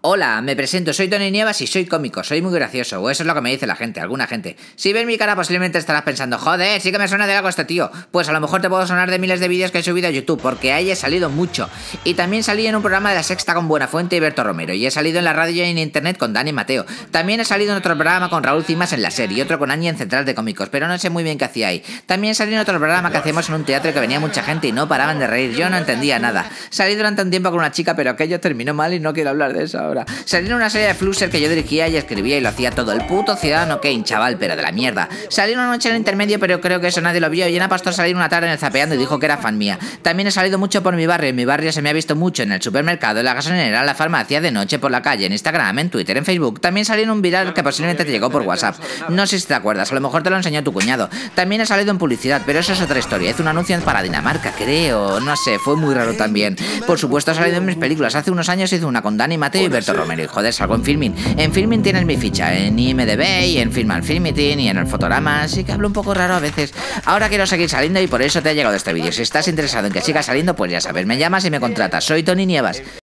Hola, me presento, soy Tony Nievas y soy cómico, soy muy gracioso, o eso es lo que me dice la gente, alguna gente. Si ves mi cara posiblemente estarás pensando, joder, sí que me suena de algo este tío. Pues a lo mejor te puedo sonar de miles de vídeos que he subido a YouTube, porque ahí he salido mucho. Y también salí en un programa de La Sexta con Buenafuente y Berto Romero, y he salido en la radio y en internet con Dani Mateo. También he salido en otro programa con Raúl Cimas en La Serie y otro con Angie en Central de Cómicos, pero no sé muy bien qué hacía ahí. También salí en otro programa que hacíamos en un teatro que venía mucha gente y no paraban de reír, yo no entendía nada. Salí durante un tiempo con una chica, pero aquello terminó mal y no quiero hablar de eso ahora. Salí en una serie de Flusser que yo dirigía y escribía y lo hacía todo. El puto Ciudadano Kane, chaval, pero de la mierda. Salí una noche en el intermedio, pero creo que eso nadie lo vio. Y Ana Pastor salí una tarde en el Zapeando y dijo que era fan mía. También he salido mucho por mi barrio. En mi barrio se me ha visto mucho en el supermercado, en la gasolinera, en la farmacia, de noche, por la calle, en Instagram, en Twitter, en Facebook. También salí en un viral que posiblemente te llegó por WhatsApp. No sé si te acuerdas, a lo mejor te lo enseñó tu cuñado. También he salido en publicidad, pero eso es otra historia. Hice un anuncio para Dinamarca, creo. No sé, fue muy raro también. Por supuesto he salido en mis películas. Hace unos años hice una con Dani Mateo y Berto Romero. Y joder, salgo en Filmin. En Filmin tienes mi ficha, en IMDb y en Filman Filmiting y en el Fotograma, así que hablo un poco raro a veces. Ahora quiero seguir saliendo y por eso te ha llegado este vídeo. Si estás interesado en que siga saliendo, pues ya sabes, me llamas y me contratas. Soy Tony Nievas.